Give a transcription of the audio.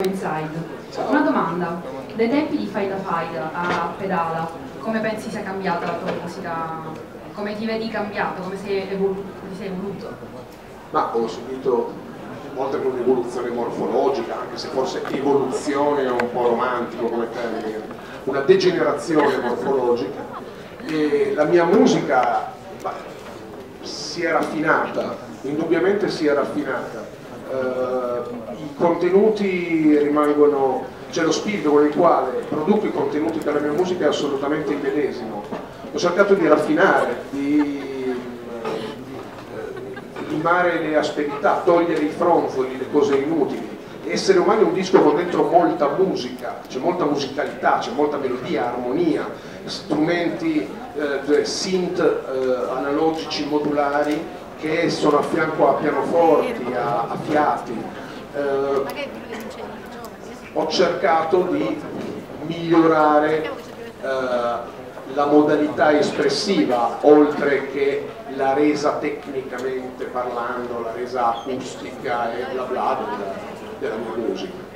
Inside. Una domanda, dai tempi di Faida Faida a Pedala, come pensi sia cambiata la tua musica? Come ti vedi cambiato? Come ti sei evoluto? Ma ho subito, oltre che un'evoluzione morfologica, anche se forse evoluzione è un po' romantico come termine, una degenerazione morfologica, e la mia musica si è raffinata, indubbiamente si è raffinata. I contenuti rimangono, cioè lo spirito con il quale produco i contenuti per la mia musica è assolutamente il medesimo. Ho cercato di raffinare, di limare le asperità, togliere i fronzoli, le cose inutili. Essere Umani è un disco con dentro molta musica, c'è molta musicalità, c'è molta melodia, armonia, strumenti synth analogici modulari che sono a fianco a pianoforti, a fiati. Ho cercato di migliorare la modalità espressiva, oltre che la resa tecnicamente parlando, la resa acustica e bla bla della mia musica.